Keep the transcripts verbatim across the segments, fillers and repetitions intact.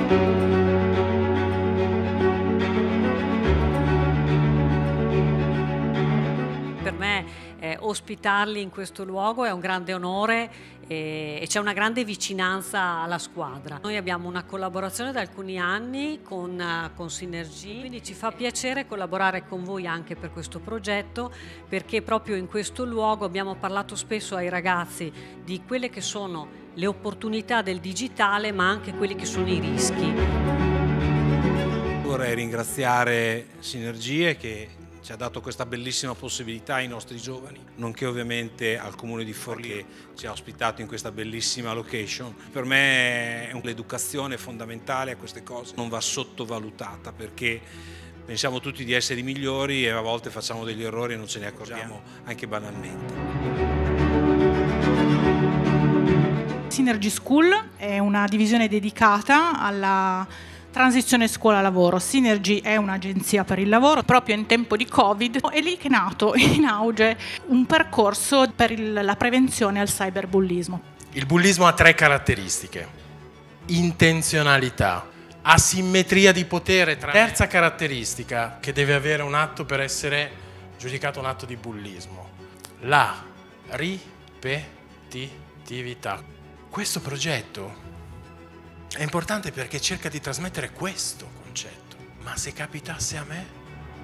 Per me eh, ospitarli in questo luogo è un grande onore e, e c'è una grande vicinanza alla squadra. Noi abbiamo una collaborazione da alcuni anni con, uh, con Synergy, quindi ci fa piacere collaborare con voi anche per questo progetto, perché proprio in questo luogo abbiamo parlato spesso ai ragazzi di quelle che sono le opportunità del digitale, ma anche quelli che sono i rischi. Vorrei ringraziare Synergy che ci ha dato questa bellissima possibilità ai nostri giovani, nonché ovviamente al Comune di Forlì che ci ha ospitato in questa bellissima location. Per me l'educazione è fondamentale a queste cose, non va sottovalutata perché pensiamo tutti di essere i migliori e a volte facciamo degli errori e non ce ne accorgiamo anche banalmente. Synergy School è una divisione dedicata alla transizione scuola-lavoro. Synergy è un'agenzia per il lavoro, proprio in tempo di Covid è lì che è nato in auge un percorso per il, la prevenzione al cyberbullismo. Il bullismo ha tre caratteristiche: intenzionalità, asimmetria di potere. Terza caratteristica che deve avere un atto per essere giudicato un atto di bullismo: la ripetitività. Questo progetto è importante perché cerca di trasmettere questo concetto. Ma se capitasse a me?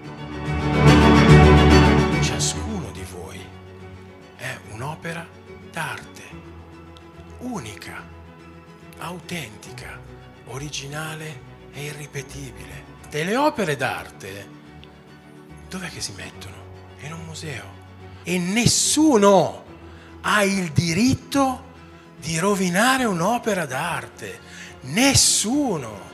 Ciascuno di voi è un'opera d'arte, unica, autentica, originale e irripetibile. E le opere d'arte, dov'è che si mettono? In un museo. E nessuno ha il diritto di rovinare un'opera d'arte. Nessuno!